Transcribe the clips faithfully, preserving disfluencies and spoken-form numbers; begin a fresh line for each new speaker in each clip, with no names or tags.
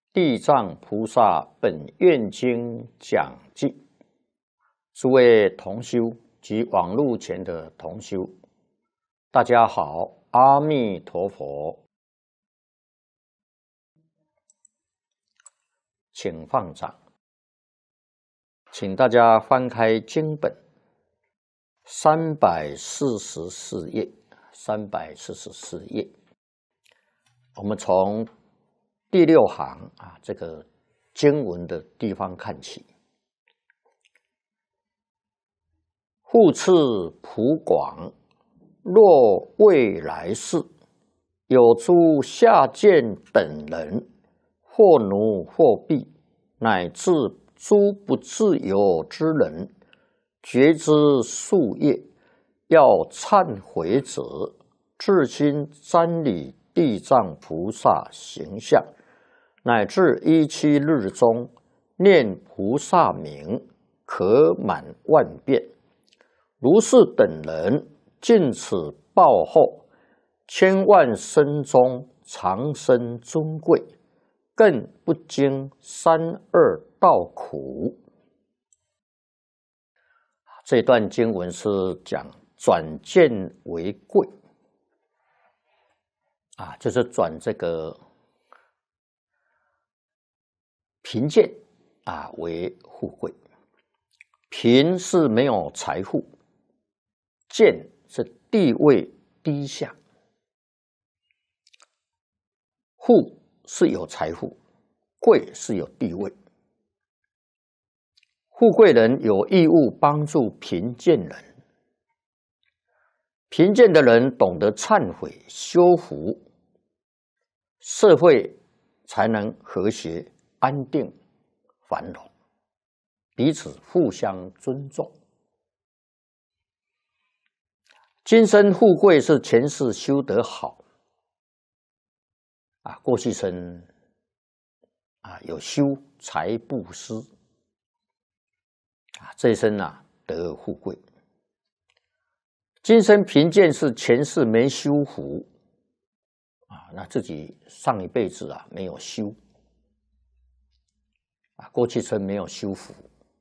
地藏菩萨本愿经讲记，诸位同修及网络前的同修，大家好，阿弥陀佛，请放掌，请大家翻开经本三百四十四页，三百四十四页，我们从第六行啊，这个经文的地方看起。复次普广，若未来世有诸下贱等人，或奴或婢，乃至诸不自由之人，觉知夙业，要忏悔者，至今瞻礼地藏菩萨形象，乃至一七日中念菩萨名，可满万遍。如是等人，尽此报后，千万生中长生尊贵，更不经三恶道苦。这段经文是讲转贱为贵啊，就是转这个贫贱啊为富贵。贫是没有财富，贱是地位低下，富是有财富，贵是有地位。富贵人有义务帮助贫贱人，贫贱的人懂得忏悔修福，社会才能和谐安定繁荣，彼此互相尊重。今生富贵是前世修得好啊，过去生啊有修财布施啊，这一生啊得富贵。今生贫贱是前世没修福啊，那自己上一辈子啊没有修啊，过去生没有修福。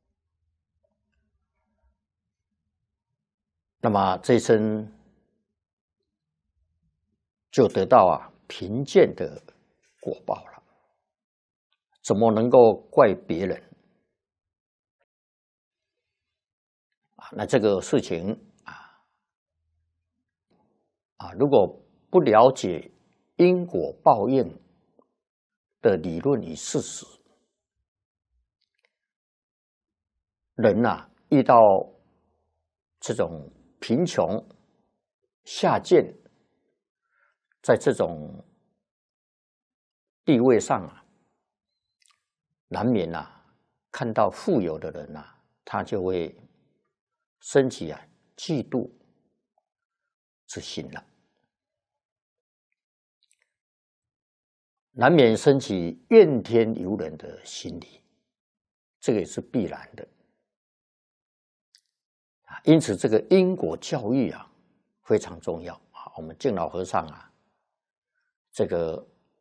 那么这一生就得到啊贫贱的果报了，怎么能够怪别人啊？那这个事情啊啊，如果不了解因果报应的理论与事实，人啊遇到这种贫穷、下贱，在这种地位上啊，难免啊，看到富有的人啊，他就会升起啊嫉妒之心了，难免升起怨天尤人的心理，这个也是必然的。因此，这个因果教育啊非常重要啊。我们敬老和尚啊，这个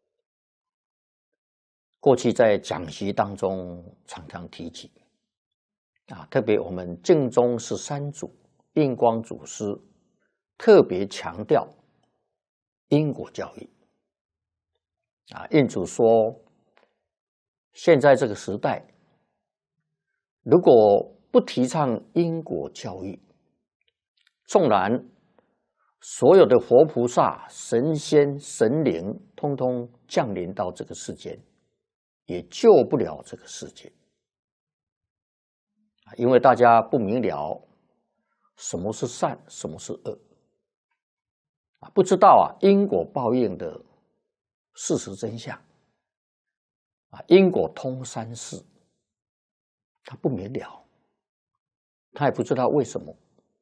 过去在讲习当中常常提起啊，特别我们净宗十三祖印光祖师特别强调因果教育啊。印祖说，现在这个时代，如果不提倡因果教育，纵然所有的佛菩萨、神仙、神灵通通降临到这个世间，也救不了这个世界，因为大家不明了什么是善，什么是恶，不知道啊因果报应的事实真相啊，因果通三世，他不明了。他也不知道为什么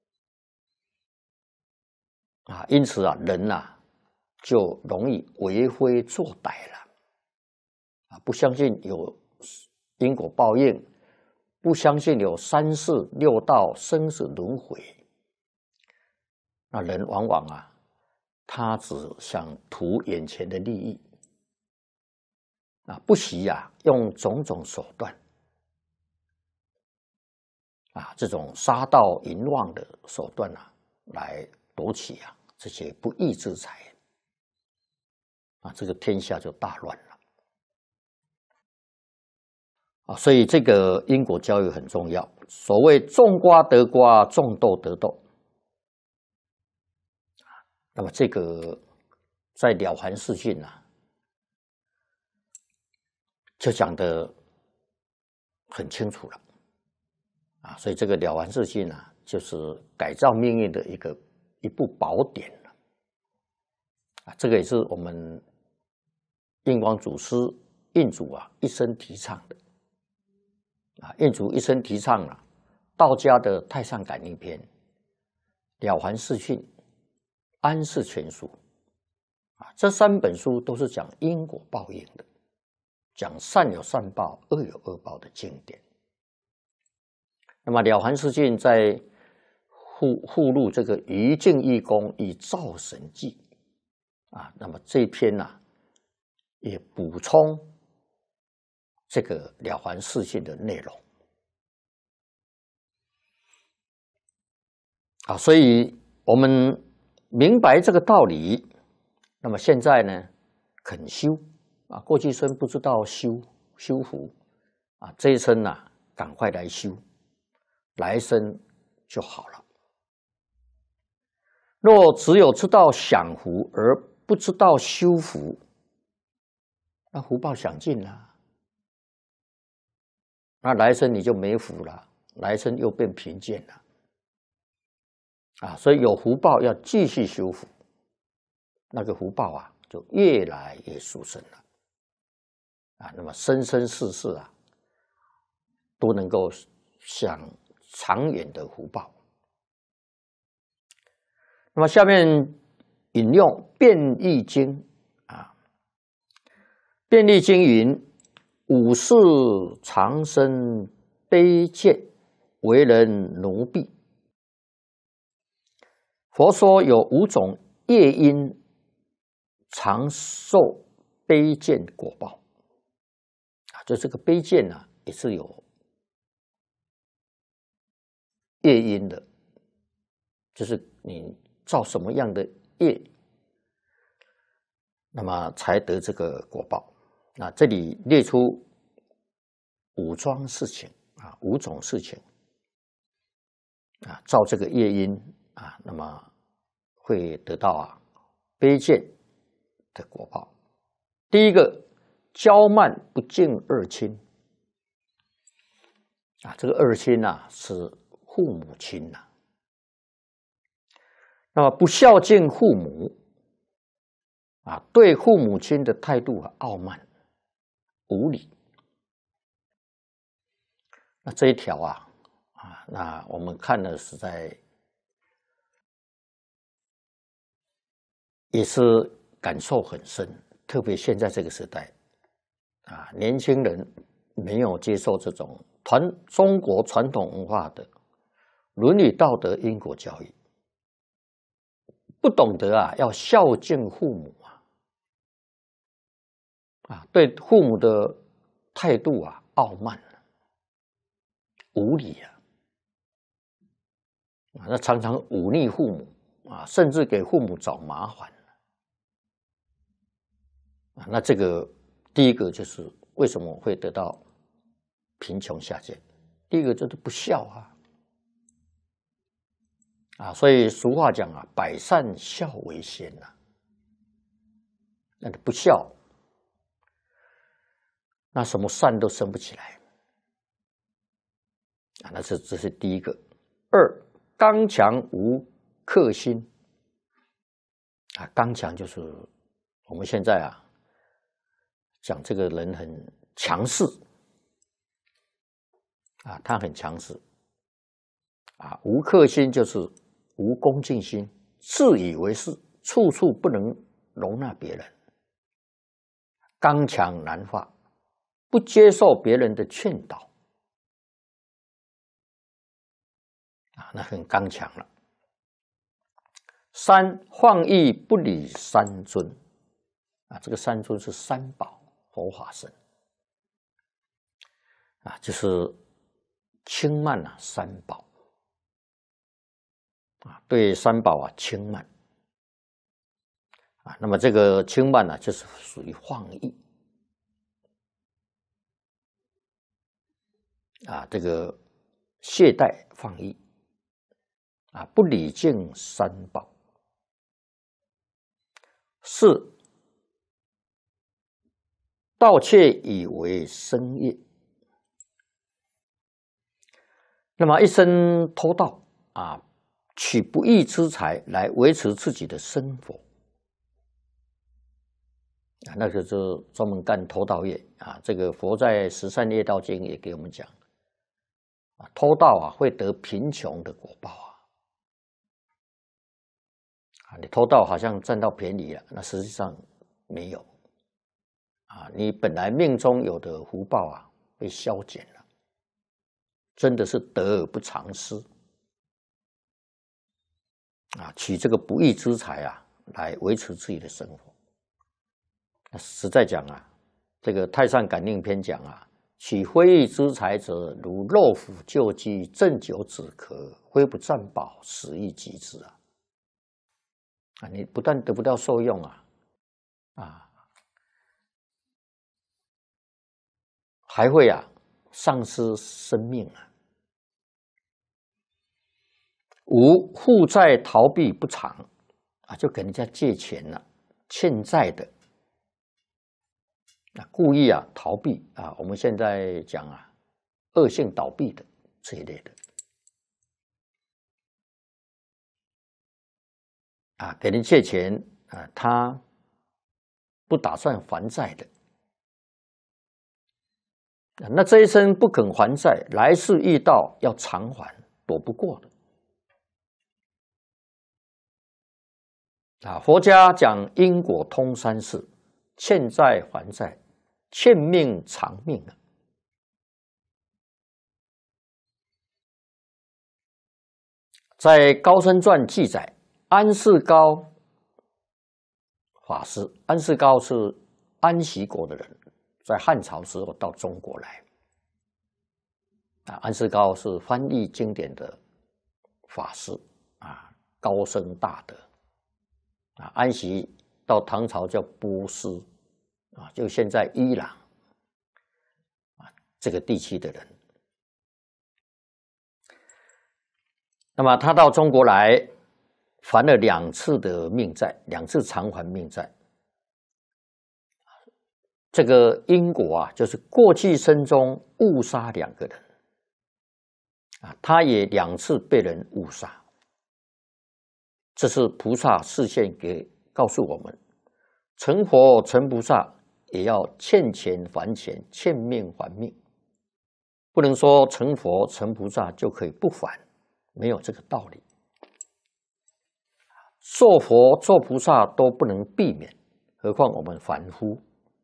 啊，因此啊，人呐、啊、就容易为非作歹了啊，不相信有因果报应，不相信有三世六道生死轮回，那人往往啊，他只想图眼前的利益啊，不惜啊用种种手段啊，这种杀盗淫妄的手段啊，来夺取啊这些不义之财啊，这个天下就大乱了啊。所以这个因果教育很重要。所谓种瓜得瓜，种豆得豆。那么这个在《了凡四训》啊，就讲得很清楚了啊。所以这个《了凡四训》啊，就是改造命运的一个一部宝典了啊。这个也是我们印光祖师印祖啊一生提倡的啊。印祖一生提倡了道家的《太上感应篇》、《了凡四训》、《安世全书》啊，这三本书都是讲因果报应的，讲善有善报、恶有恶报的经典。那么《了凡四训》在附附录这个余敬义公以造神记啊，那么这一篇呢、啊，也补充这个《了凡四训》的内容啊，所以我们明白这个道理，那么现在呢，肯修啊，过去生不知道修修福啊，这一生啊，赶快来修，来生就好了。若只有知道享福而不知道修福，那福报享尽了，那来生你就没福了，来生又变贫贱了。啊，所以有福报要继续修福，那个福报啊，就越来越殊胜了。啊，那么生生世世啊，都能够享长远的福报。那么下面引用《变易经》啊，《变易经》云：“五世长生卑贱，为人奴婢。”佛说有五种业因常受卑贱果报啊，就这个卑贱啊，也是有业因的，就是你造什么样的业，那么才得这个果报。那这里列出五桩事情啊，五种事情啊，造这个业因啊，那么会得到啊卑贱的果报。第一个，骄慢不敬二亲啊，这个二亲呐、啊、是父母亲呐、啊。那么不孝敬父母啊，对父母亲的态度啊傲慢无礼。那这一条啊啊，那我们看了实在也是感受很深，特别现在这个时代啊，年轻人没有接受这种传中国传统文化的伦理道德因果教育，不懂得啊要孝敬父母啊，啊对父母的态度啊傲慢无礼啊，啊那常常忤逆父母啊，甚至给父母找麻烦。啊，那这个第一个就是为什么会得到贫穷下贱？第一个就是不孝啊，啊，所以俗话讲啊，百善孝为先呐、啊。那你不孝，那什么善都生不起来啊。那这这是第一个。二，刚强无克心啊，刚强就是我们现在啊。讲这个人很强势啊，他很强势啊，无克心就是无恭敬心，自以为是，处处不能容纳别人，刚强难化，不接受别人的劝导啊，那很刚强了。三，放逸不理三尊啊，这个三尊是三宝。 佛法僧啊，就是轻慢啊三宝啊，对三宝啊轻慢啊，那么这个轻慢呢，就是属于放逸啊，这个懈怠放逸啊，不礼敬三宝。四盗窃以为生业，那么一生偷盗啊，取不义之财来维持自己的生活啊，那个就专门干偷盗业啊。这个佛在《十善业道经》也给我们讲啊，偷盗啊会得贫穷的果报啊。啊，你偷盗好像占到便宜了，那实际上没有啊。你本来命中有的福报啊，被消减了，真的是得而不偿失啊！取这个不义之财啊，来维持自己的生活。实在讲啊，这个《太上感应篇》讲啊，取非义之财者，如肉腐旧鸡，鸩酒止渴，非不占宝，死亦及之啊！啊，你不但得不到受用啊，啊，还会啊丧失生命啊。五负债逃避不偿啊，就给人家借钱了，欠债的啊，故意啊逃避啊，我们现在讲啊，恶性倒闭的这一类的啊，给人借钱啊，他不打算还债的，那这一生不肯还债，来世遇到要偿还，躲不过的。啊，佛家讲因果通三世，欠债还债，欠命偿命啊。在《高僧传》记载，安世高法师，安世高是安息国的人，在汉朝时候到中国来。啊，安世高是翻译经典的法师啊，高僧大德啊。安息到唐朝叫波斯啊，就现在伊朗啊这个地区的人。那么他到中国来，还了两次的命债，两次偿还命债。这个因果啊，就是过去生中误杀两个人啊，他也两次被人误杀。这是菩萨示现给告诉我们，成佛成菩萨也要欠钱还钱，欠命还命，不能说成佛成菩萨就可以不还。没有这个道理，做佛做菩萨都不能避免，何况我们凡夫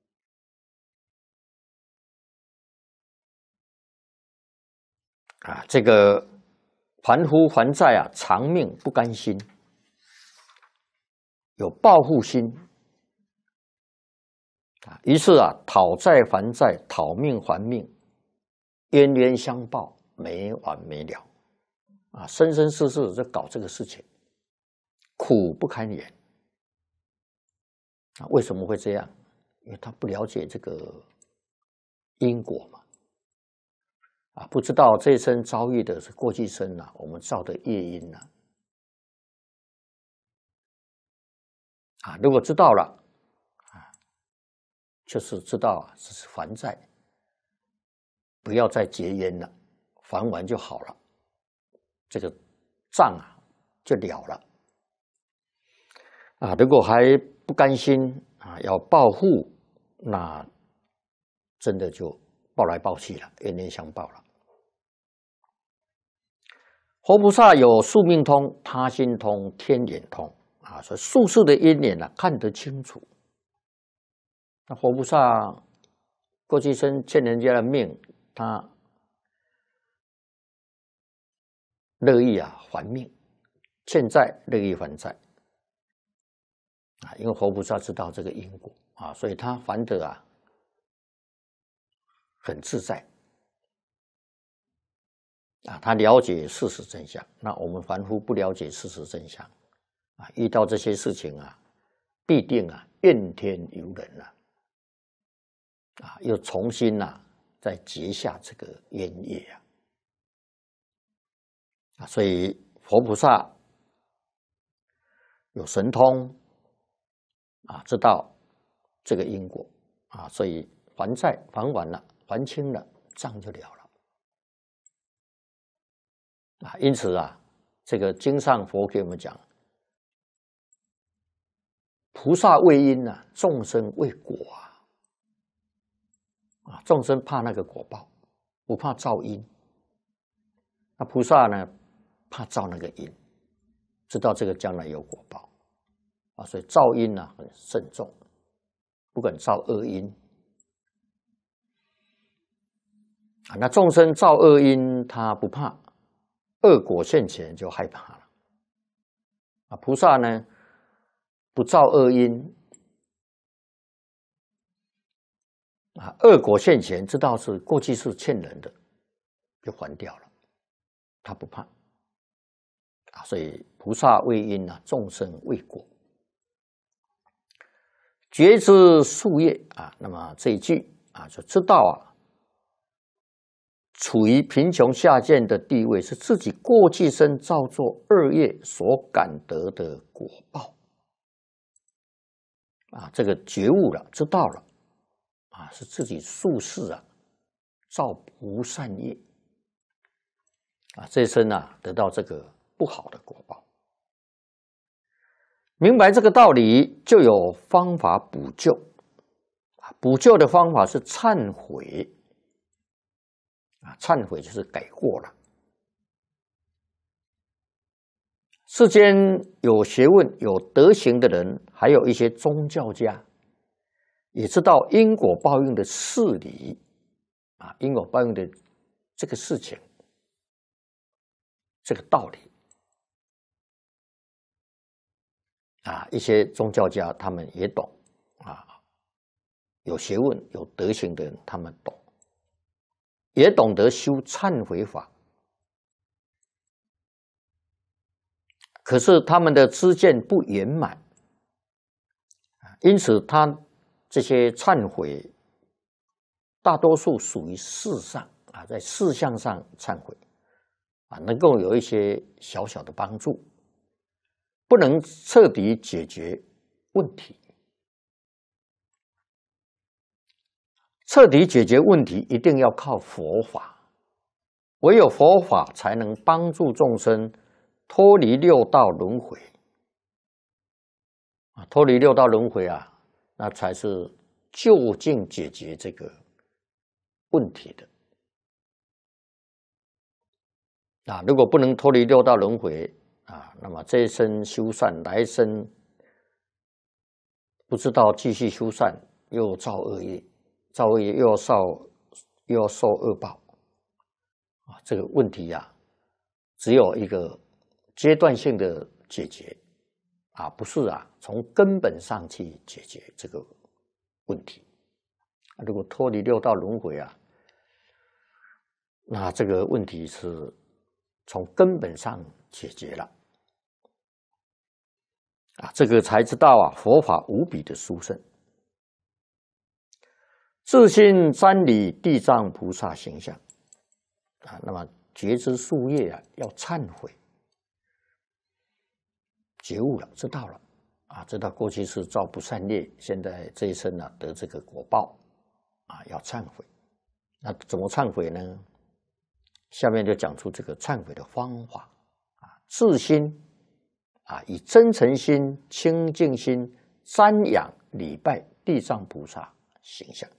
啊！这个凡夫还债啊，偿命不甘心，有报复心啊，于是啊，讨债还债，讨命还命，冤冤相报，没完没了。啊，生生世世在搞这个事情，苦不堪言。啊，为什么会这样？因为他不了解这个因果嘛。啊，不知道这一生遭遇的是过去生啊，我们造的业因啊。啊，如果知道了，啊，就是知道啊，这是还债，不要再结冤了，还完就好了。这个账啊就了了啊！如果还不甘心啊，要报复，那真的就报来报去了，冤冤相报了。活菩萨有宿命通、他心通、天眼通啊，所以术士的因缘啊看得清楚。那活菩萨过去生欠人家的命，他乐意啊还命，欠债乐意还债啊，因为活菩萨知道这个因果啊，所以他还的啊很自在啊，他了解事实真相。那我们凡夫不了解事实真相啊，遇到这些事情啊，必定啊怨天尤人了啊，又重新呐、啊、再结下这个冤业啊啊，所以佛菩萨有神通啊，知道这个因果啊，所以还债还完了，还清了，账就了了啊。因此啊，这个经上佛给我们讲，菩萨为因啊，众生为果啊。啊，众生怕那个果报，不怕造因。那菩萨呢，怕造那个因，知道这个将来有果报啊，所以造因呢、啊、很慎重，不敢造恶因啊。那众生造恶因，他不怕，恶果现前就害怕了啊。菩萨呢，不造恶因啊，恶果现前，知道是过去是欠人的，就还掉了，他不怕啊。所以菩萨为因啊，众生为果。觉知树叶啊，那么这一句啊，就知道啊，处于贫穷下贱的地位，是自己过去生造作恶业所感得的果报啊。这个觉悟了，知道了啊，是自己宿世啊造不善业啊，这一生啊得到这个不好的果报。明白这个道理，就有方法补救。补救的方法是忏悔啊，忏悔就是改过了。世间有学问、有德行的人，还有一些宗教家，也知道因果报应的事理啊，因果报应的这个事情，这个道理。啊，一些宗教家他们也懂啊，有学问、有德行的人，他们懂，也懂得修忏悔法。可是他们的知见不圆满，因此他这些忏悔，大多数属于事上啊，在事项上忏悔啊，能够有一些小小的帮助。不能彻底解决问题，彻底解决问题一定要靠佛法，唯有佛法才能帮助众生脱离六道轮回啊，脱离六道轮回啊，那才是究竟解决这个问题的啊。如果不能脱离六道轮回啊，那么这一生修善，来生不知道继续修善，又造恶业，造恶业又要受又要受恶报啊！这个问题呀、啊，只有一个阶段性的解决啊，不是啊，从根本上去解决这个问题。如果脱离六道轮回啊，那这个问题是从根本上解决了。啊，这个才知道啊，佛法无比的殊胜。自信瞻礼地藏菩萨形象啊，那么觉知树叶啊，要忏悔，觉悟了，知道了啊，知道过去是造不善业，现在这一生呢、啊、得这个果报啊，要忏悔。那怎么忏悔呢？下面就讲出这个忏悔的方法啊，自心。啊，以真诚心、清净心瞻仰礼拜地藏菩萨形象。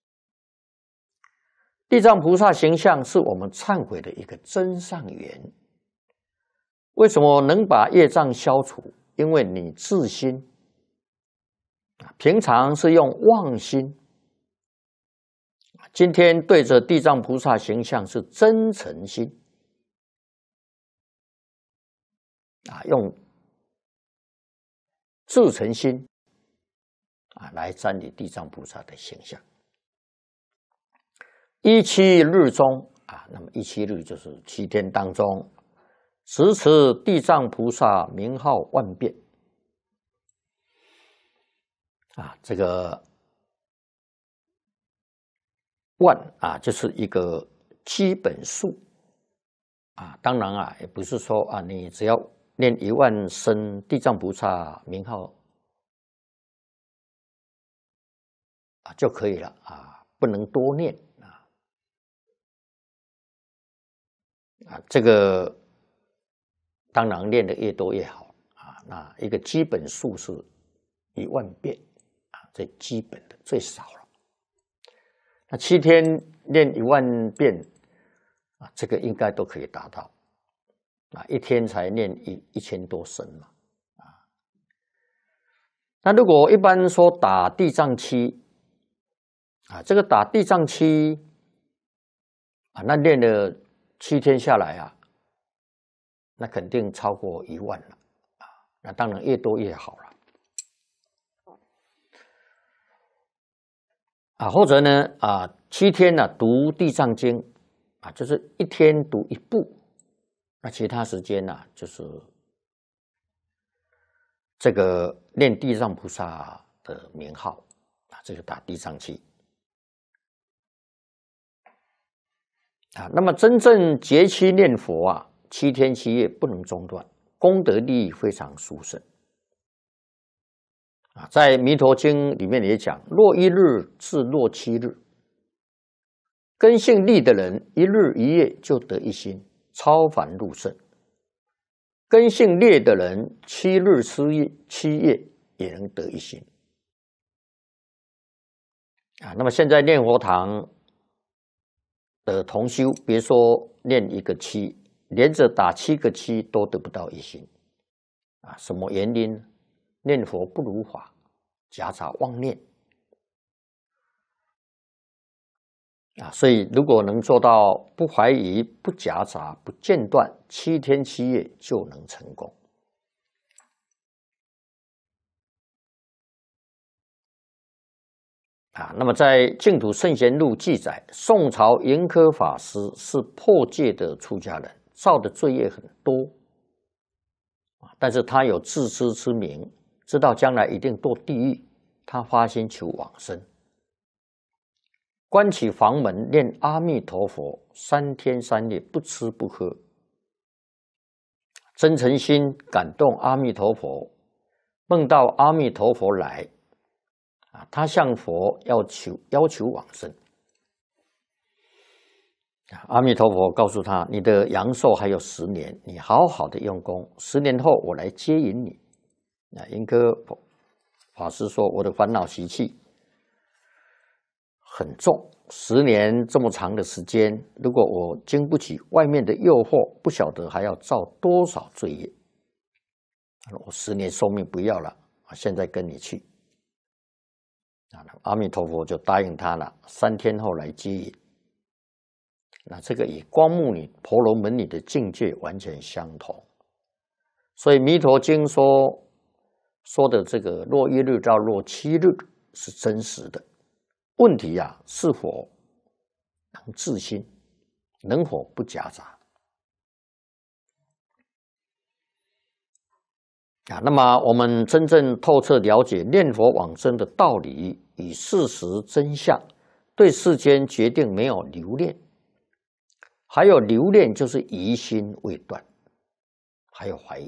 地藏菩萨形象是我们忏悔的一个真上缘。为什么能把业障消除？因为你自心，平常是用妄心，今天对着地藏菩萨形象是真诚心，啊，用至诚心啊，来瞻礼地藏菩萨的形象。 一七日中啊，那么一七日就是七天当中，持持地藏菩萨名号万遍啊，这个万啊，就是一个基本数啊。当然啊，也不是说啊，你只要念一万声地藏菩萨名号啊就可以了啊，不能多念啊啊，这个当然念的越多越好啊。那一个基本数是一万遍啊，最基本的最少了。那七天念一万遍啊，这个应该都可以达到啊，一天才念一一千多声嘛啊。那如果一般说打地藏七啊，这个打地藏七啊，那练了七天下来啊，那肯定超过一万了啊。那当然越多越好了啊。或者呢啊，七天呢、啊、读地藏经啊，就是一天读一部，那其他时间呢、啊、就是这个念地藏菩萨的名号啊，这个打地藏七。啊，那么真正节期念佛啊，七天七夜不能中断，功德利益非常殊胜啊。在《弥陀经》里面也讲，若一日至若七日，根性利的人，一日一夜就得一心，超凡入圣；根性劣的人，七日七夜七夜也能得一心啊。那么现在念佛堂的同修，别说念一个七，连着打七个七都得不到一心啊！什么原因？念佛不如法，夹杂妄念啊！所以如果能做到不怀疑、不夹杂、不间断，七天七夜就能成功啊！那么在《净土圣贤录》记载，宋朝盈科法师是破戒的出家人，造的罪业很多啊，但是他有自知之明，知道将来一定堕地狱，他发心求往生，关起房门念阿弥陀佛，三天三夜不吃不喝，真诚心感动阿弥陀佛，梦到阿弥陀佛来。啊，他向佛要求要求往生，阿弥陀佛告诉他：“你的阳寿还有十年，你好好的用功，十年后我来接引你。”啊，盈科法师说：“我的烦恼习气很重，十年这么长的时间，如果我经不起外面的诱惑，不晓得还要造多少罪业。我十年寿命不要了，现在跟你去。”阿弥陀佛就答应他了，三天后来接引。那这个与光目女、婆罗门女的境界完全相同，所以《弥陀经》说说的这个若一日到若七日是真实的。问题啊，是否能自心，能否不夹杂？啊，那么我们真正透彻了解念佛往生的道理与事实真相，对世间决定没有留恋，还有留恋就是疑心未断，还有怀疑。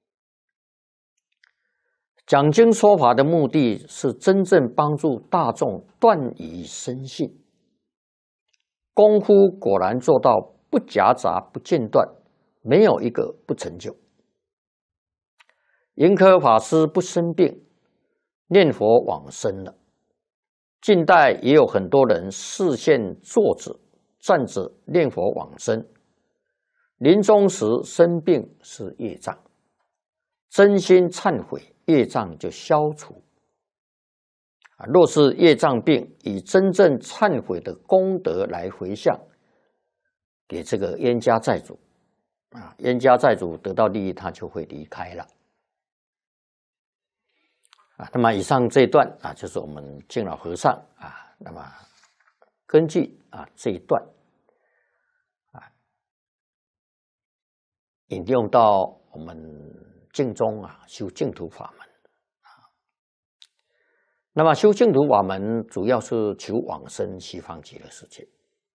讲经说法的目的是真正帮助大众断疑生信，功夫果然做到不夹杂、不间断，没有一个不成就。盈科法师不生病，念佛往生了。近代也有很多人视线坐着、站着念佛往生，临终时生病是业障，真心忏悔，业障就消除。若是业障病，以真正忏悔的功德来回向给这个冤家债主，啊，冤家债主得到利益，他就会离开了。啊，那么以上这一段啊，就是我们敬老和尚啊，那么根据啊这一段啊，引用到我们净宗啊修净土法门啊。那么修净土法门主要是求往生西方极乐世界。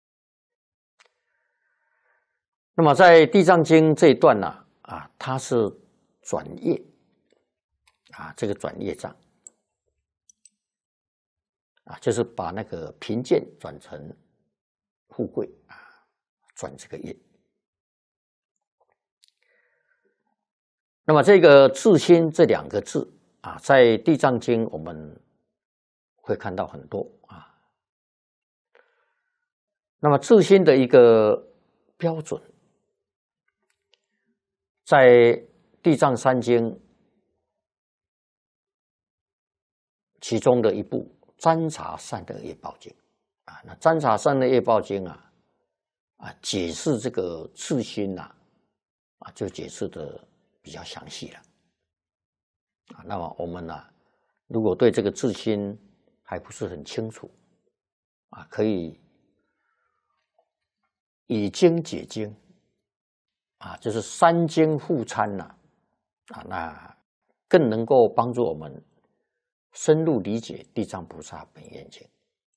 那么在《地藏经》这一段呢啊，它是转业啊，这个转业障啊，就是把那个贫贱转成富贵啊，转这个业。那么这个自心这两个字啊，在《地藏经》我们会看到很多啊。那么自心的一个标准，在《地藏三经》其中的一部《占察善恶业报经》啊，那《占察善恶业报经》啊啊，解释这个自心呐啊，就解释的比较详细了啊。那么我们呢、啊，如果对这个自心还不是很清楚啊，可以以经解经啊，就是三经互参呐啊，那更能够帮助我们深入理解地藏菩萨本愿经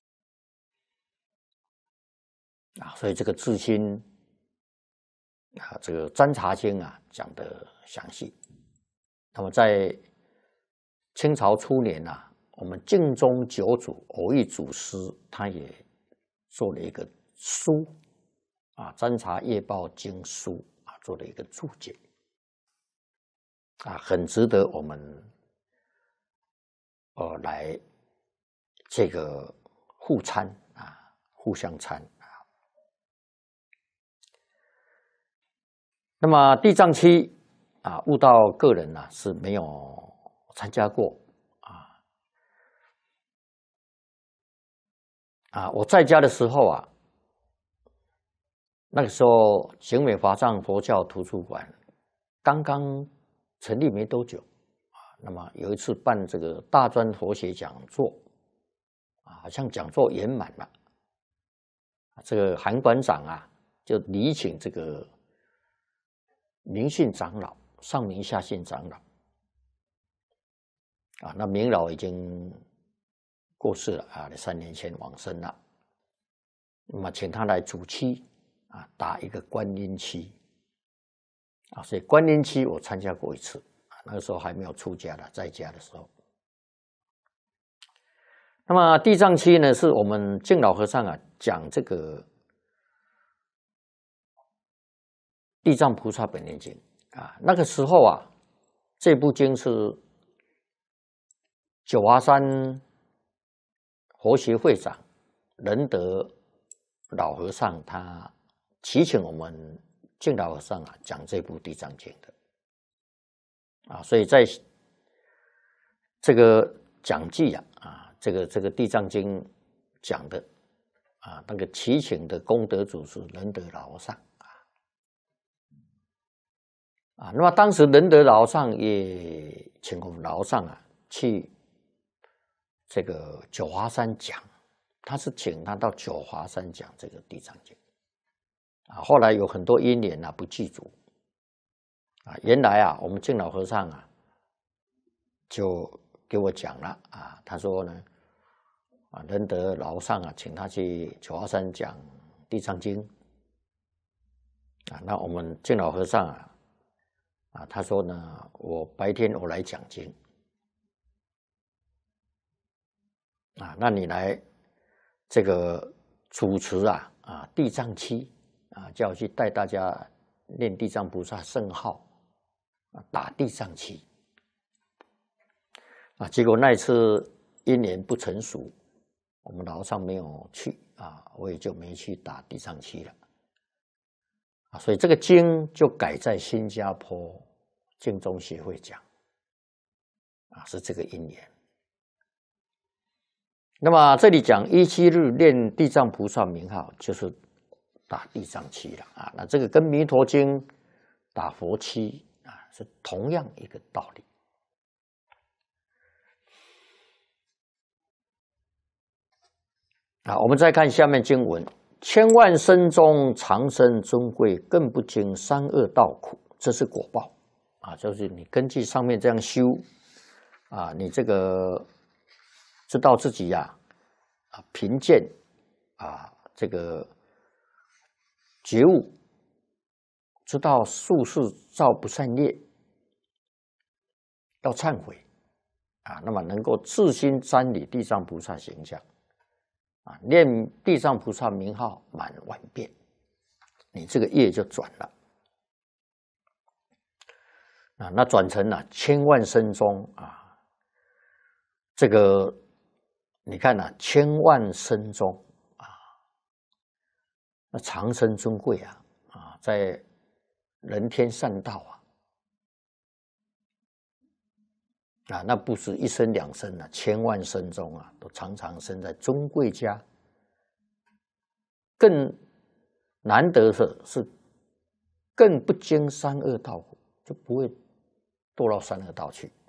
啊。所以这个自心啊，这个占察经啊讲得详细。那么在清朝初年啊，我们净宗九祖偶益祖师他也做了一个书啊，《占察业报经书》啊，做了一个注解啊，很值得我们呃来这个互参啊，互相参啊。那么地藏七啊，悟道个人呢、啊、是没有参加过啊啊！我在家的时候啊，那个时候景美华藏佛教图书馆刚刚成立没多久啊。那么有一次办这个大专佛学讲座啊，好像讲座圆满了，这个韩馆长啊就礼请这个明信长老、上明下信长老啊，那明老已经过世了啊，三年前往生了。那么请他来主期啊，打一个观音期啊，所以观音期我参加过一次啊，那个时候还没有出家的，在家的时候。那么地藏期呢，是我们净老和尚啊讲这个地藏菩萨本愿经啊，那个时候啊，这部经是九华山佛学会长仁德老和尚他祈请我们净老和尚啊讲这部地藏经的啊，所以在这个讲记啊啊，这个这个地藏经讲的啊，那个祈请的功德主是仁德老和尚。啊，那么当时仁德老和尚也请我们老和尚啊去这个九华山讲，他是请他到九华山讲这个地藏经啊。后来有很多因缘啊不具足啊，原来啊我们净老和尚啊就给我讲了啊，他说呢啊仁德老和尚啊请他去九华山讲地藏经啊，那我们净老和尚啊。啊，他说呢，我白天我来讲经，啊，那你来这个主持啊啊地藏期啊，叫我去带大家念地藏菩萨圣号，啊，打地藏期，啊，结果那一次因缘不成熟，我们老和尚没有去啊，我也就没去打地藏期了。啊，所以这个经就改在新加坡净宗协会讲，啊，是这个因缘。那么这里讲一七日念地藏菩萨名号，就是打地藏期了啊。那这个跟弥陀经打佛期啊是同样一个道理。啊，我们再看下面经文千万生中长生尊贵，更不经三恶道苦，这是果报啊！就是你根据上面这样修啊，你这个知道自己呀啊贫贱啊，这个觉悟，知道术士造不善业，要忏悔啊，那么能够自心瞻礼地藏菩萨形象。啊，念地藏菩萨名号满万遍，你这个业就转了啊。那转成了千万生中啊，这个你看呐、啊，千万生中啊，那长生尊贵啊啊，在人天善道啊啊，那不是一生两生啊，千万生中啊，都常常生在尊贵家。更难得的是，更不经三恶道苦，就不会堕到三恶道去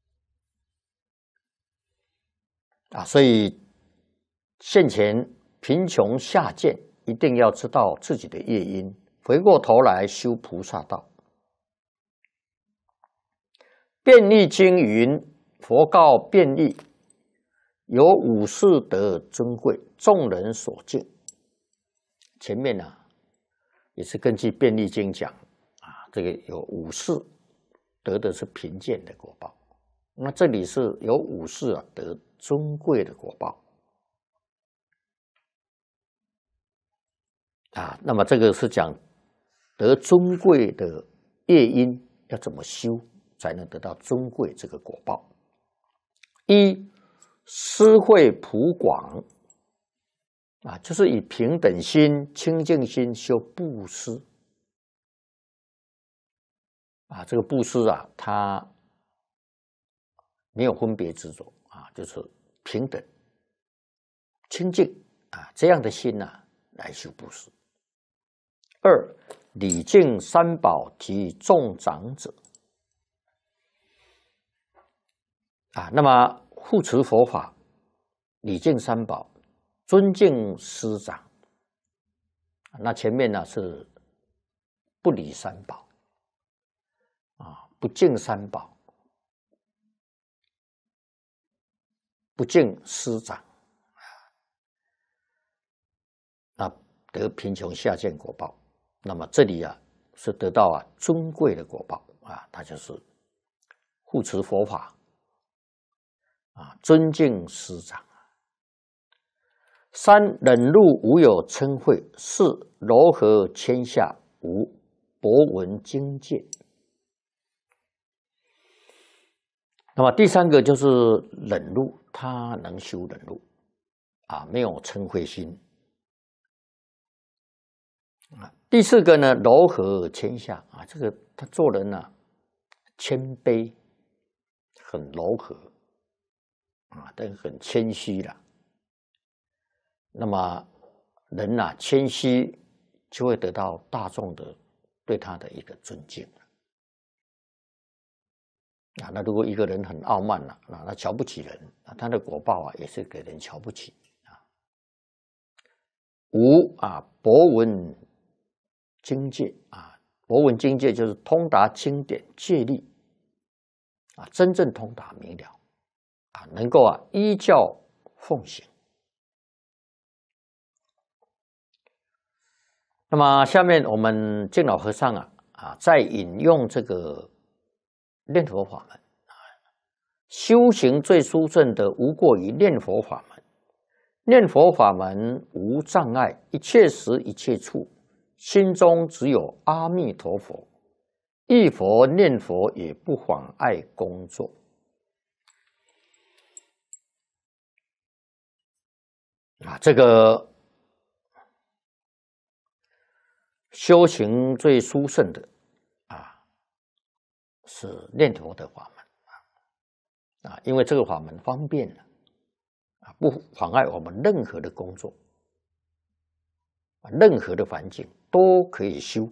啊。所以现前贫穷下贱，一定要知道自己的业因，回过头来修菩萨道。便利经云：佛告便利，有五事德尊贵，众人所敬。前面呢、啊，也是根据便利经讲啊，这个有五事得的是贫贱的果报，那这里是有五事啊得尊贵的果报啊。那么这个是讲得尊贵的业因要怎么修，才能得到尊贵这个果报。一，施惠普广啊，就是以平等心、清净心修布施啊。这个布施啊，它没有分别执着啊，就是平等、清净啊，这样的心呐、啊，来修布施。二，礼敬三宝及众长者啊，那么护持佛法，礼敬三宝。尊敬师长，那前面呢是不理三宝啊，不敬三宝，不敬师长啊，得贫穷下贱果报。那么这里啊是得到啊尊贵的果报啊，它就是护持佛法啊，尊敬师长。三，忍辱无有嗔恚；四，柔和谦下，五，博闻经戒。那么第三个就是忍辱，他能修忍辱啊，没有嗔恚心啊。第四个呢，柔和谦下啊，这个他做人呢、啊、谦卑，很柔和啊，但很谦虚了。那么人呐、啊，谦虚就会得到大众的对他的一个尊敬啊。那如果一个人很傲慢了啊，他瞧不起人啊，他的果报啊也是给人瞧不起啊。五啊，博闻经戒啊，博闻经戒就是通达经典戒律啊，真正通达明了啊，能够啊依教奉行。那么下面我们净老和尚啊啊，在引用这个念佛法门啊，修行最殊胜的无过于念佛法门。念佛法门无障碍，一切时一切处，心中只有阿弥陀佛，忆佛念佛也不妨碍工作。啊，这个。修行最殊胜的啊，是念佛的法门啊，因为这个法门方便了啊，不妨碍我们任何的工作，任何的环境都可以修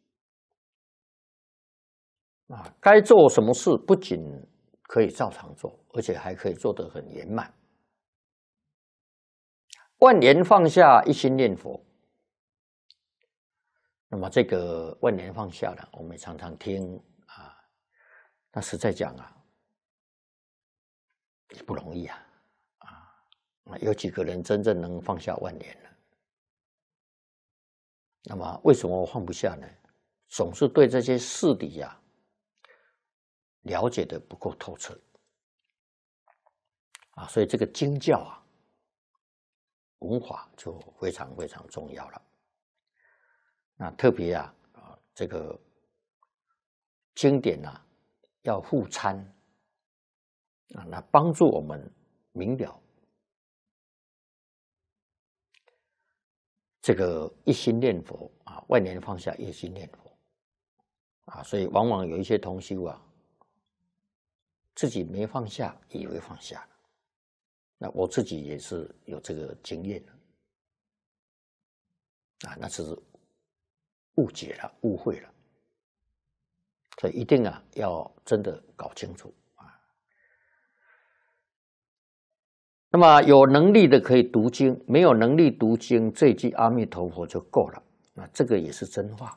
啊。该做什么事，不仅可以照常做，而且还可以做得很圆满。万言放下，一心念佛那么这个万年放下呢，我们也常常听啊，那实在讲啊，也不容易啊，啊，有几个人真正能放下万年呢？那么为什么我放不下呢？总是对这些事理呀、啊、了解的不够透彻啊，所以这个经教啊、文法就非常非常重要了。那特别啊，啊，这个经典啊，要互参啊，那帮助我们明了这个一心念佛啊，万年放下，一心念佛啊，所以往往有一些同修啊，自己没放下，以为放下了。那我自己也是有这个经验啊，那是误解了，误会了，所以一定啊要真的搞清楚啊。那么有能力的可以读经，没有能力读经，这句阿弥陀佛就够了。那这个也是真话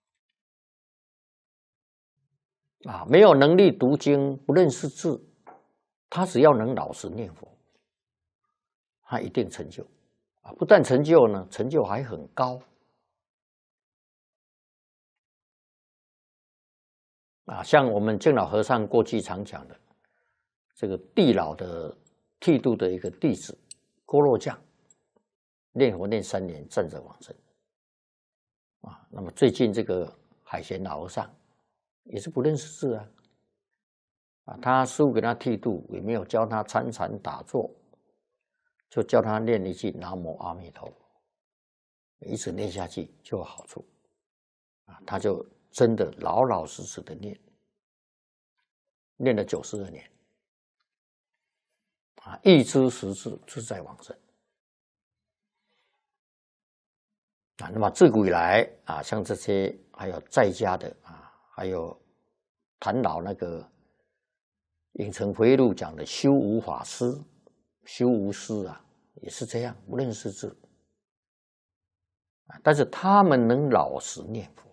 啊。没有能力读经，不认识字，他只要能老实念佛，他一定成就啊。不但成就呢，成就还很高。啊，像我们净老和尚过去常讲的，这个地老的剃度的一个弟子郭若将，念佛念三年，站着往生。啊，那么最近这个海贤老和尚也是不认识字啊，啊，他师父给他剃度，也没有教他参禅打坐，就教他念一句南无阿弥陀佛，一直念下去就有好处，啊，他就真的老老实实的念，念了九十二年，啊，一知十智，自在往生。啊，那么自古以来啊，像这些还有在家的啊，还有谭老那个《影城回忆录》讲的修无法师、修无师啊，也是这样，不认识字啊，但是他们能老实念佛。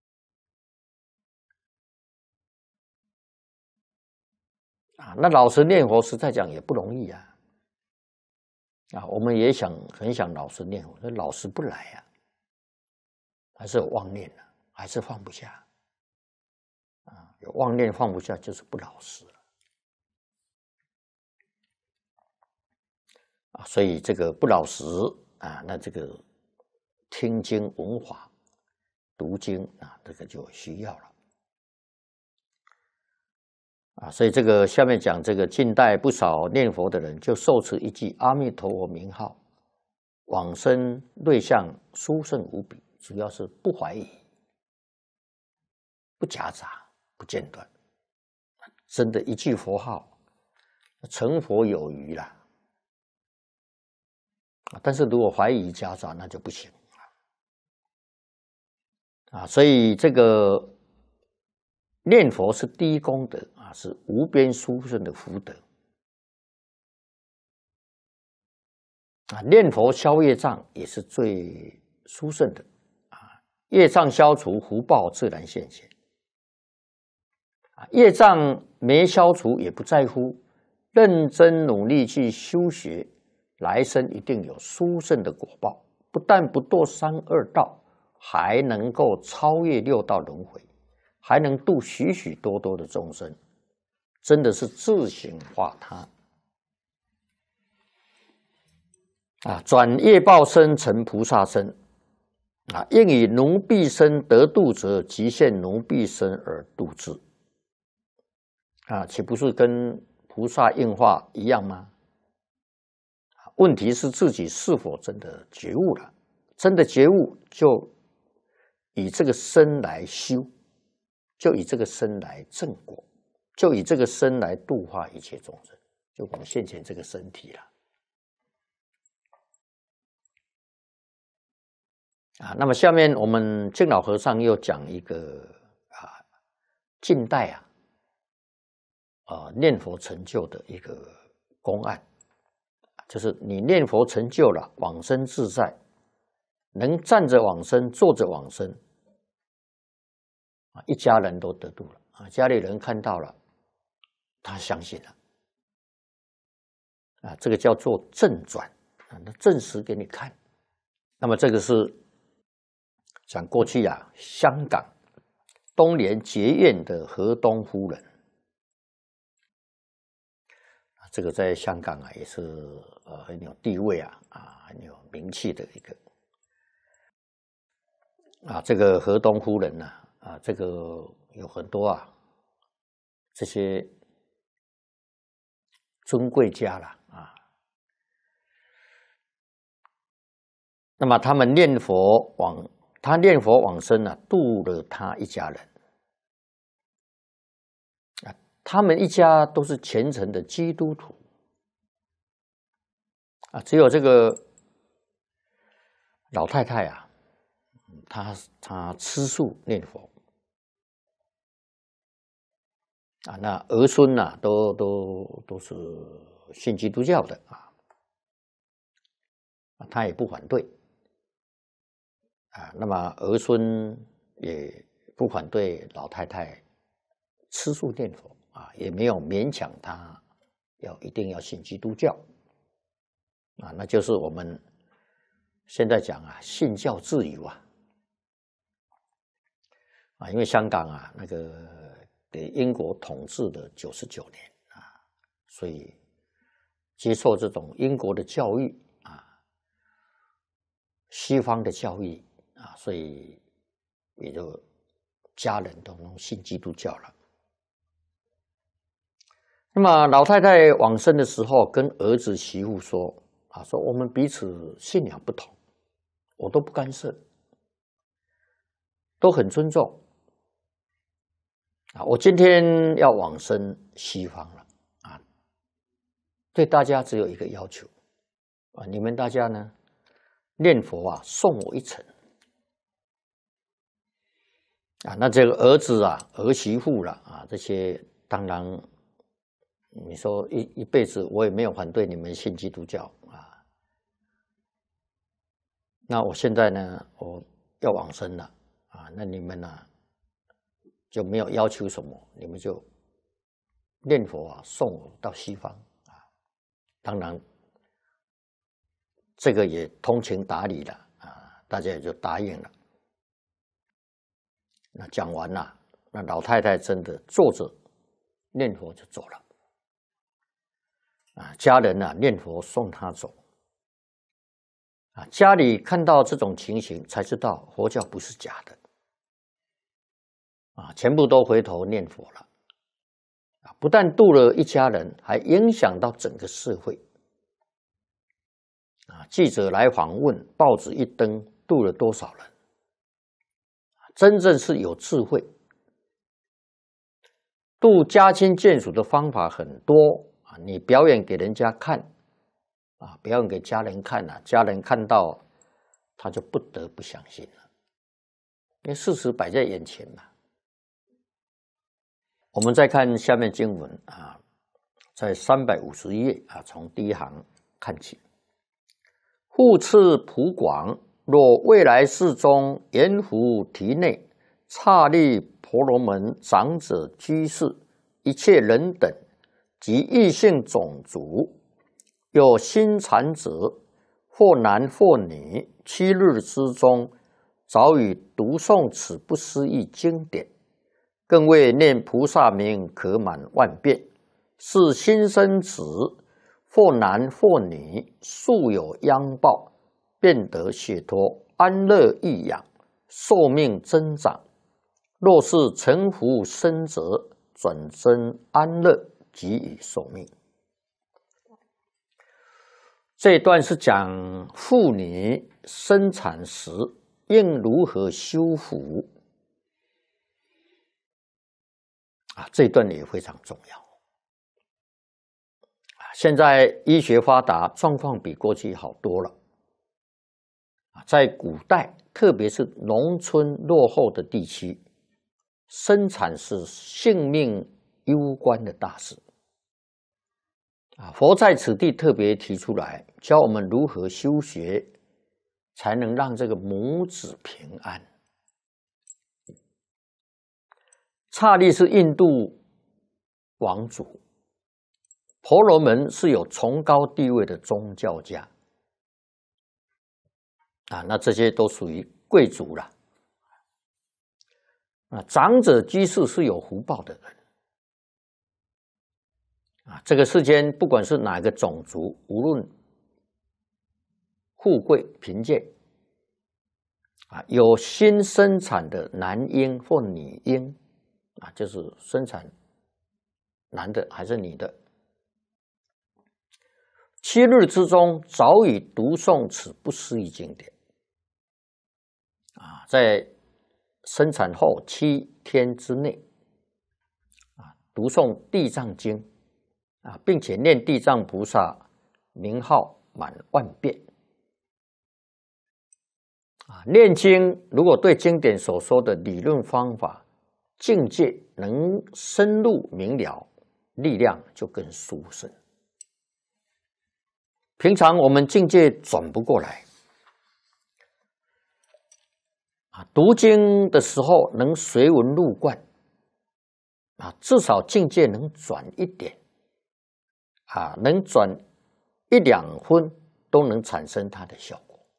啊，那老实念佛，实在讲也不容易啊！啊，我们也想很想老实念佛，那老实不来啊，还是有妄念啊，还是放不下啊。有妄念放不下，就是不老实了啊。所以这个不老实啊，那这个听经闻法、读经啊，这个就需要了。啊，所以这个下面讲这个近代不少念佛的人，就受持一句阿弥陀佛名号，往生瑞相殊胜无比，主要是不怀疑、不夹杂、不间断，真的一句佛号，成佛有余啦。但是如果怀疑夹杂，那就不行啊。所以这个念佛是第一功德啊，是无边殊胜的福德啊。念佛消业障也是最殊胜的啊，业障消除，福报自然现前啊。业障没消除也不在乎，认真努力去修学，来生一定有殊胜的果报，不但不堕三恶道，还能够超越六道轮回，还能度许许多多的众生，真的是自行化他啊！转业报身成菩萨身啊，应以奴婢身得度者，即现奴婢身而度之啊，岂不是跟菩萨应化一样吗？问题是自己是否真的觉悟了？真的觉悟，就以这个身来修，就以这个身来正果，就以这个身来度化一切众生，就我们现前这个身体了。啊，那么下面我们净老和尚又讲一个啊，近代啊，啊念佛成就的一个公案。就是你念佛成就了，往生自在，能站着往生，坐着往生， 啊，一家人都得度了啊，家里人看到了，他相信了啊，这个叫做正转啊，那证实给你看。那么这个是讲过去啊，香港东联结院的河东夫人。这个在香港啊，也是呃很有地位啊，啊很有名气的一个啊。这个河东夫人呢，啊，啊，这个有很多啊，这些尊贵家了啊。那么他们念佛往，他念佛往生呢，度了他一家人啊。他们一家都是虔诚的基督徒。啊，只有这个老太太啊，她她吃素念佛啊，那儿孙呐、啊，都都都是信基督教的啊，她也不反对啊，那么儿孙也不反对老太太吃素念佛啊，也没有勉强她要一定要信基督教。啊，那就是我们现在讲啊，信教自由啊，啊，因为香港啊，那个给英国统治了九十九年啊，所以接受这种英国的教育啊，西方的教育啊，所以也就家人都能信基督教了。那么老太太往生的时候，跟儿子媳妇说。啊，说我们彼此信仰不同，我都不干涉，都很尊重。啊，我今天要往生西方了啊，对大家只有一个要求啊，你们大家呢念佛啊，送我一程啊。那这个儿子啊、儿媳妇了啊，这些当然，你说一一辈子我也没有反对你们信基督教。那我现在呢，我要往生了啊，那你们呢、啊、就没有要求什么，你们就念佛啊，送我到西方啊。当然，这个也通情达理了啊，大家也就答应了。那讲完了，那老太太真的坐着念佛就走了啊，家人啊念佛送她走。啊，家里看到这种情形，才知道佛教不是假的，啊，全部都回头念佛了，啊，不但度了一家人，还影响到整个社会，啊，记者来访问，报纸一登，度了多少人，真正是有智慧。度家亲眷属的方法很多啊，你表演给人家看。啊，表演给家人看了、啊，家人看到，他就不得不相信了，因为事实摆在眼前嘛。我们再看下面经文啊，在三百五十页啊，从第一行看起。复次普广，若未来世中阎浮提内刹利婆罗门长者居士一切人等及异性种族。有心禅者，或男或女，七日之中，早已读诵此不思议经典，更为念菩萨名可满万遍。是新生子，或男或女，素有殃报，便得解脱，安乐益养，寿命增长。若是成福生者，转增安乐，给予寿命。这一段是讲妇女生产时应如何修福啊，这一段也非常重要啊。现在医学发达，状况比过去好多了啊。在古代，特别是农村落后的地区，生产是性命攸关的大事。啊，佛在此地特别提出来，教我们如何修学，才能让这个母子平安。 刹利是印度王族，婆罗门是有崇高地位的宗教家啊，那这些都属于贵族了啊。长者居士是有福报的人啊。这个世间不管是哪个种族，无论富贵贫贱啊，有新生产的男婴或女婴啊，就是生产男的还是女的，七日之中早已读诵此不思议经典啊，在生产后七天之内啊，读诵地藏经啊，并且念地藏菩萨名号满万遍啊。念经如果对经典所说的理论方法境界能深入明了，力量就更殊胜。平常我们境界转不过来啊，读经的时候能随文入观啊，至少境界能转一点啊，能转一两分都能产生它的效果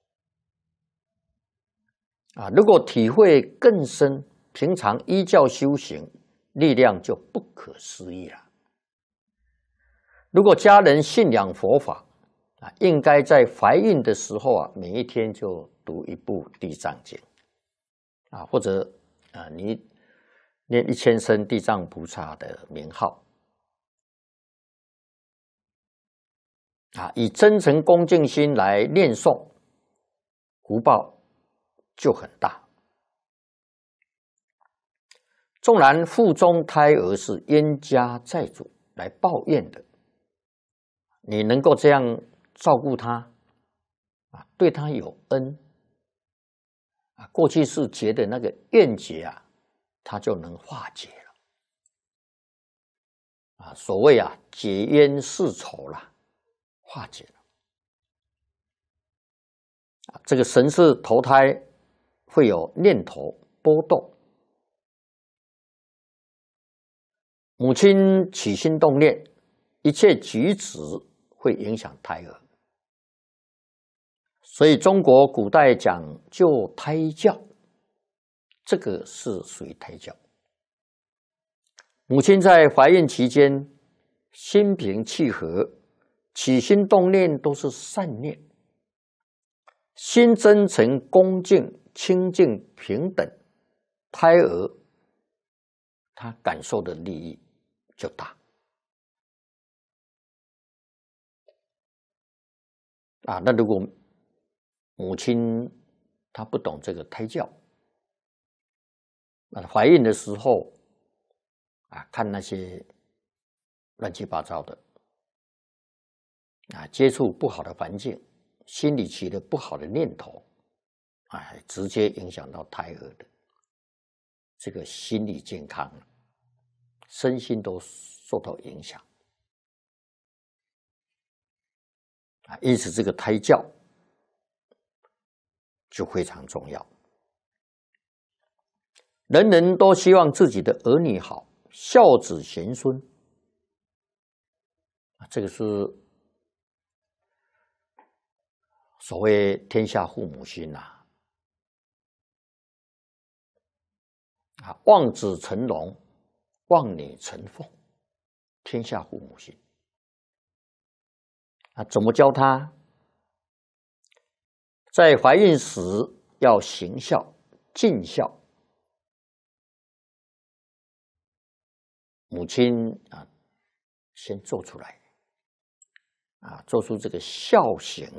啊。如果体会更深，平常依教修行，力量就不可思议了。如果家人信仰佛法啊，应该在怀孕的时候啊，每一天就读一部《地藏经》啊，或者啊，你念一千声地藏菩萨的名号啊，以真诚恭敬心来念诵，福报就很大。纵然腹中胎儿是冤家债主来抱怨的，你能够这样照顾他啊，对他有恩啊，过去是结的那个怨结啊，他就能化解了啊。所谓啊，解冤释仇啦，化解了啊。这个神识投胎会有念头波动，母亲起心动念，一切举止会影响胎儿。所以中国古代讲究胎教，这个是属于胎教。母亲在怀孕期间心平气和，起心动念都是善念，心真诚恭敬清净平等，胎儿他感受的利益就大啊。那如果母亲她不懂这个胎教，那怀孕的时候啊，看那些乱七八糟的啊，接触不好的环境，心里起了不好的念头，啊，直接影响到胎儿的这个心理健康，身心都受到影响啊。因此，这个胎教就非常重要。人人都希望自己的儿女好，孝子贤孙，这个是所谓天下父母心呐。啊，望子成龙，望女成凤，天下父母心。啊，怎么教他？在怀孕时要行孝、尽孝。母亲啊，先做出来，啊，做出这个孝行，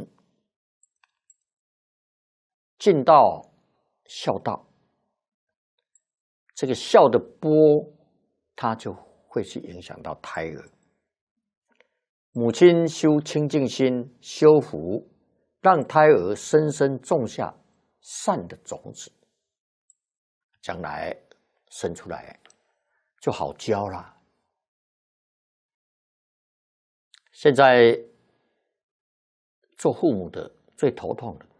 尽到孝道。这个孝的波，它就会去影响到胎儿。母亲修清净心，修福，让胎儿深深种下善的种子，将来生出来就好教啦。现在做父母的最头痛的，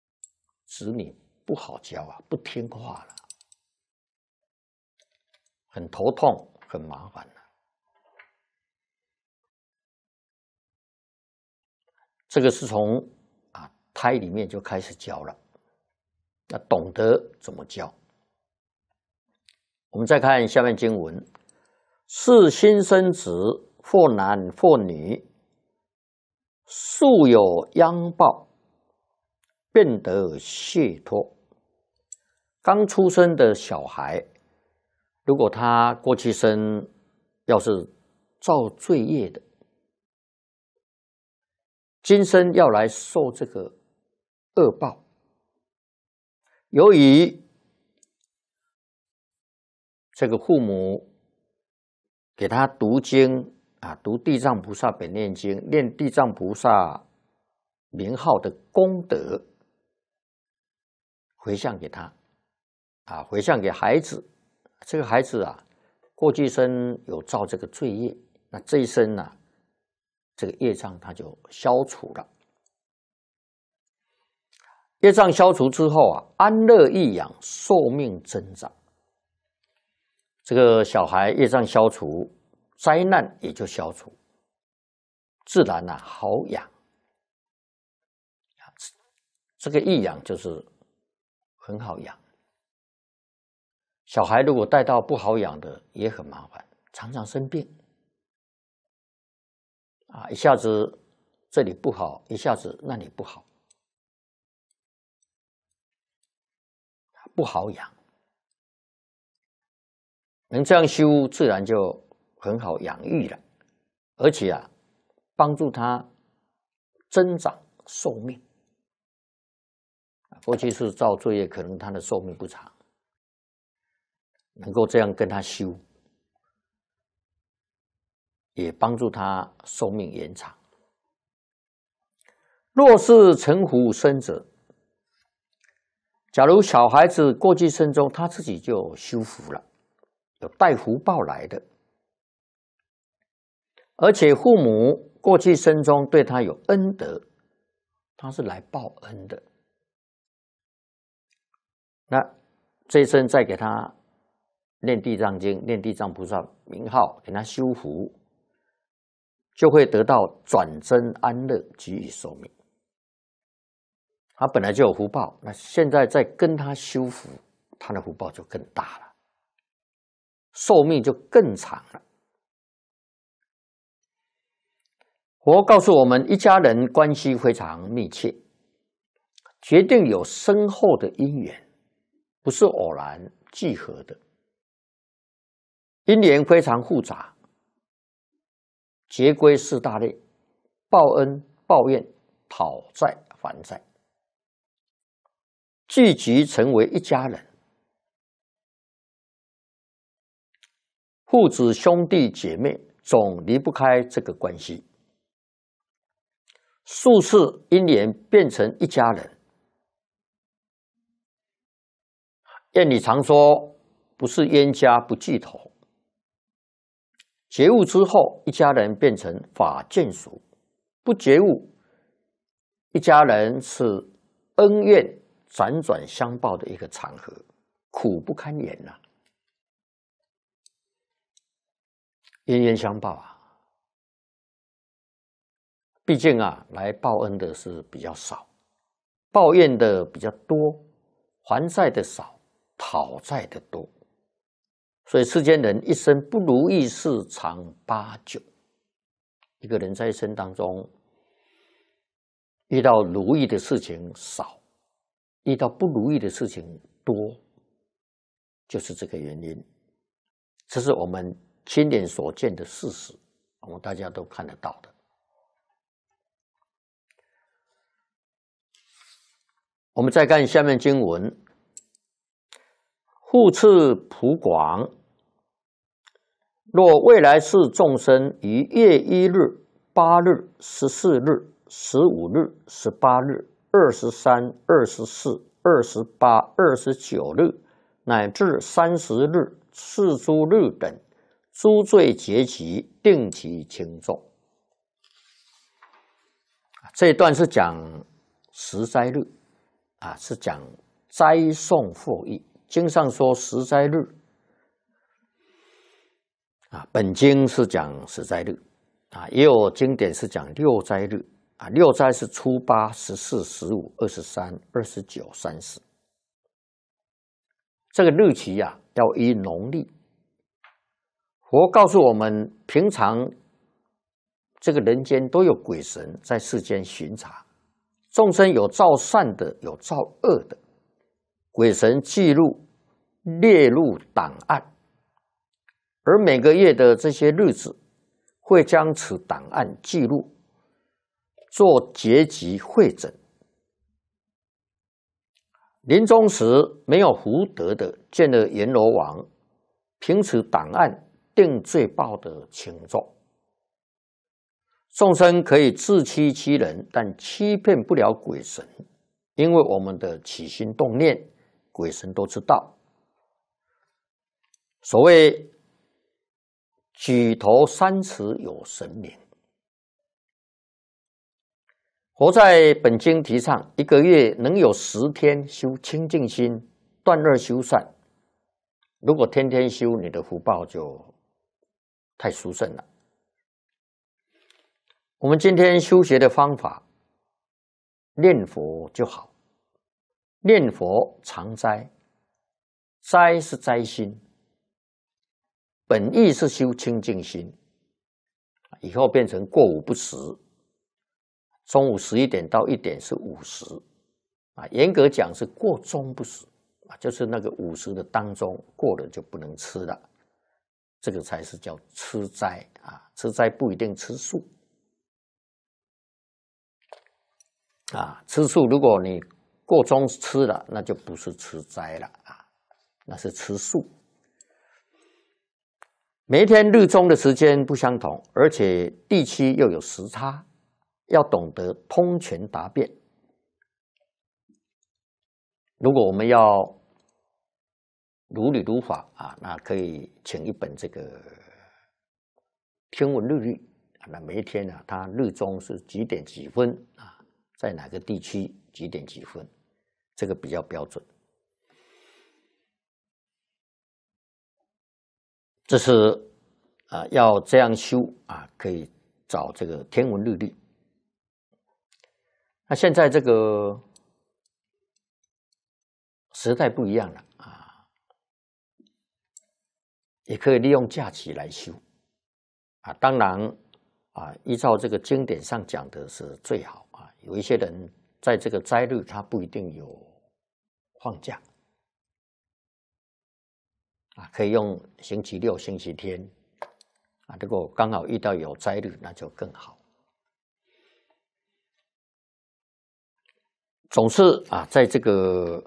子女不好教啊，不听话了很头痛，很麻烦了。这个是从啊胎里面就开始教了，要懂得怎么教。我们再看下面经文：是新生子，或男或女，素有殃报，便得解脱。刚出生的小孩，如果他过去生要是造罪业的，今生要来受这个恶报。由于这个父母给他读经啊，读地藏菩萨本愿经，念地藏菩萨名号的功德，回向给他啊，回向给孩子。这个孩子啊，过去生有造这个罪业，那这一生呢、啊，这个业障它就消除了。业障消除之后啊，安乐益养，寿命增长。这个小孩业障消除，灾难也就消除，自然啊好养。这个益养就是很好养。小孩如果带到不好养的，也很麻烦，常常生病啊，一下子这里不好，一下子那里不好，不好养。能这样修，自然就很好养育了，而且啊，帮助他增长寿命。过去是造罪业，可能他的寿命不长，能够这样跟他修，也帮助他寿命延长。若是成福生者，假如小孩子过去生中他自己就修福了，有带福报来的，而且父母过去生中对他有恩德，他是来报恩的。那这一生再给他念地藏经，念地藏菩萨名号，给他修福，就会得到转增安乐，给予寿命。他本来就有福报，那现在再跟他修福，他的福报就更大了，寿命就更长了。佛告诉我们，一家人关系非常密切，决定有深厚的因缘，不是偶然聚合的。因缘非常复杂，结归四大类：报恩、报怨、讨债、还债，聚集成为一家人。父子、兄弟姐妹总离不开这个关系。数次因缘变成一家人。谚语常说，不是冤家不聚头。觉悟之后，一家人变成法眷属；不觉悟，一家人是恩怨辗转相报的一个场合，苦不堪言呐、啊。冤冤相报啊，毕竟啊，来报恩的是比较少，抱怨的比较多，还债的少，讨债的多。所以世间人一生不如意事常八九。一个人在一生当中，遇到如意的事情少，遇到不如意的事情多，就是这个原因。这是我们亲眼所见的事实，我们大家都看得到的。我们再看下面经文：复次普广，若未来世众生于月一日、八日、十四日、十五日、十八日、二十三、二十四、二十八、二十九日，乃至三十日、四诸日等，诸罪结集，定其轻重。这一段是讲十斋日啊，是讲斋颂佛义。经上说十斋日， 啊，本经是讲十斋日，啊，也有经典是讲六斋日，啊，六斋是初八、十四、十五、二十三、二十九、三十。这个日期呀、啊，要依农历。佛告诉我们，平常这个人间都有鬼神在世间巡查，众生有造善的，有造恶的，鬼神记录列入档案。而每个月的这些日子，会将此档案记录，做结集汇整。临终时没有福德的，见了阎罗王，凭此档案定罪报的轻重。众生可以自欺欺人，但欺骗不了鬼神，因为我们的起心动念，鬼神都知道。所谓举头三尺有神明。佛在本经提倡，一个月能有十天修清净心，断恶修善。如果天天修，你的福报就太殊胜了。我们今天修学的方法，念佛就好。念佛常斋，斋是斋心。本意是修清净心，以后变成过午不食，中午十一点到一点是午时，啊，严格讲是过中不食，啊，就是那个午时的当中过了就不能吃了，这个才是叫吃斋啊。吃斋不一定吃素，啊，吃素如果你过中吃了，那就不是吃斋了啊，那是吃素。每一天日中的时间不相同，而且地区又有时差，要懂得通权达变。如果我们要如理如法啊，那可以请一本这个天文日历啊，那每一天呢、啊，它日中是几点几分啊，在哪个地区几点几分，这个比较标准。这是啊，要这样修啊，可以找这个天文日历。那现在这个时代不一样了啊，也可以利用假期来修啊。当然啊，依照这个经典上讲的是最好啊。有一些人在这个斋日，他不一定有放假。啊，可以用星期六、星期天，啊，如果刚好遇到有斋日，那就更好。总是啊，在这个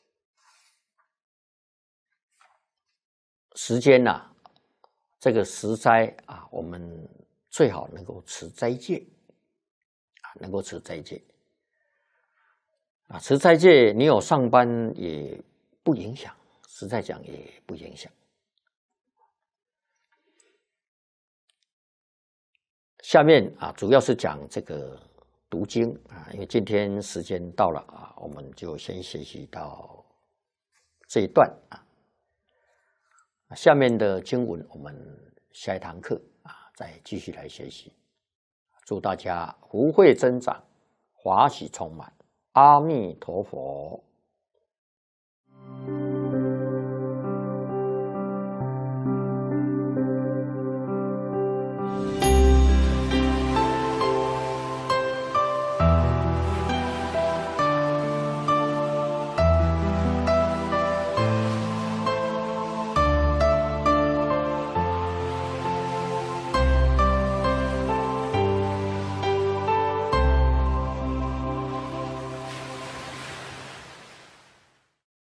时间呐、啊，这个时斋啊，我们最好能够持斋戒，啊，能够持斋戒。啊，持斋戒，你有上班也不影响。实在讲也不影响。下面啊，主要是讲这个读经啊，因为今天时间到了啊，我们就先学习到这一段啊。下面的经文，我们下一堂课啊，再继续来学习。祝大家福慧增长，华喜充满。阿弥陀佛。